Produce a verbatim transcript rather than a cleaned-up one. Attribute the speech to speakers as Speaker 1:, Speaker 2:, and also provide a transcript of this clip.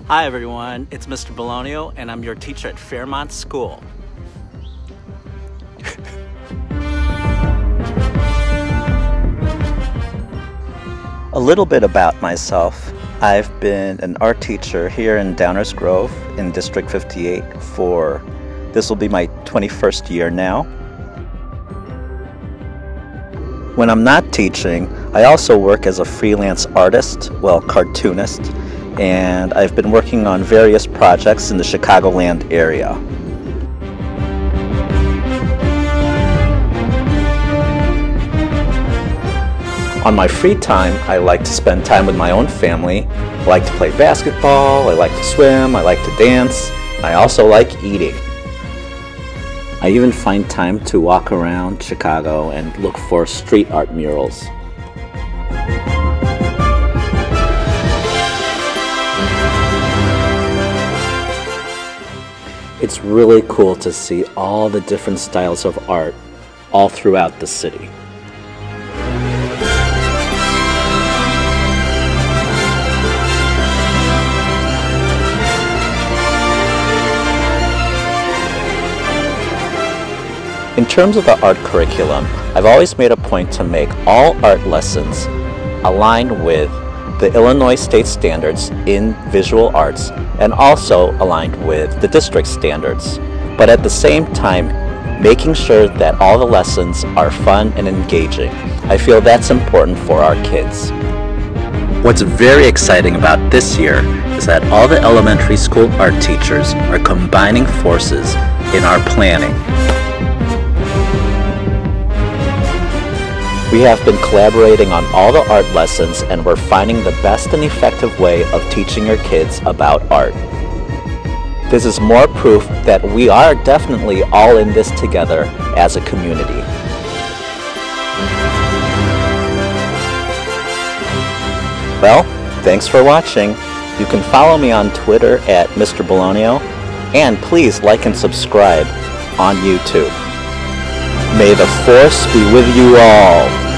Speaker 1: Hi everyone, it's Mister Bologno and I'm your teacher at Fairmont School.
Speaker 2: A little bit about myself. I've been an art teacher here in Downers Grove in District fifty-eight for, this will be my twenty-first year now. When I'm not teaching, I also work as a freelance artist, well, cartoonist, and I've been working on various projects in the Chicagoland area. On my free time, I like to spend time with my own family. I like to play basketball, I like to swim, I like to dance, and I also like eating. I even find time to walk around Chicago and look for street art murals. It's really cool to see all the different styles of art all throughout the city. In terms of the art curriculum, I've always made a point to make all art lessons aligned with the Illinois State Standards in Visual Arts and also aligned with the district standards, but at the same time making sure that all the lessons are fun and engaging. I feel that's important for our kids. What's very exciting about this year is that all the elementary school art teachers are combining forces in our planning. We have been collaborating on all the art lessons and we're finding the best and effective way of teaching your kids about art. This is more proof that we are definitely all in this together as a community. Well, thanks for watching. You can follow me on Twitter at Mister Bologno and please like and subscribe on YouTube. May the Force be with you all.